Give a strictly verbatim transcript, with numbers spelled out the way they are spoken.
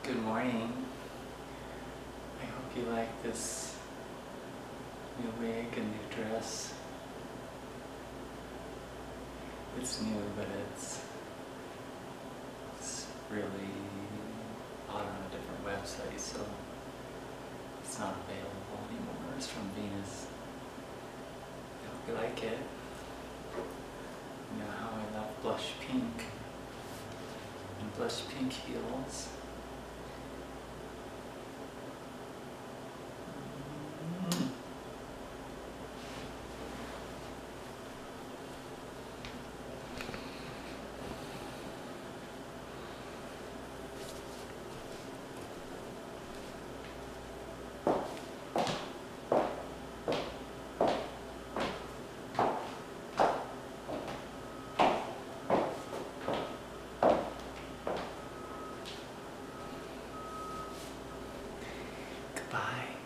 Good morning. I hope you like this new wig and new dress. It's new, but it's, it's really bought on a different website, so it's not available anymore. It's from Venus. I hope you like it. You know how I love blush pink and blush pink heels. Goodbye.